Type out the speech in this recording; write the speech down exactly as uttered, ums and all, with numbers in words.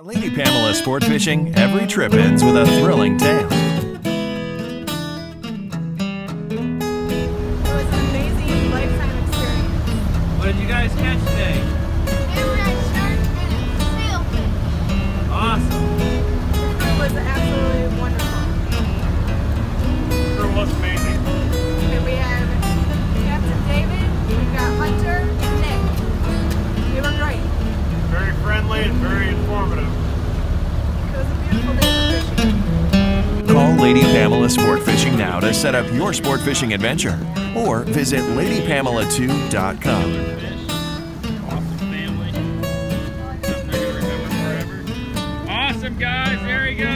At Lady Pamela Sport Fishing, every trip ends with a thrilling tale. It was an amazing lifetime experience. What did you guys catch today? Hammerhead shark and sailfish. Awesome. The crew was absolutely wonderful. The crew was amazing. And we have Captain David, we've got Hunter, and Nick. They were great. Very friendly and very informative. It was a beautiful day for fishing. Call Lady Pamela Sport Fishing now to set up your sport fishing adventure, or visit lady pamela two dot com. Awesome family. Something they're gonna remember forever. Awesome guys, there you go.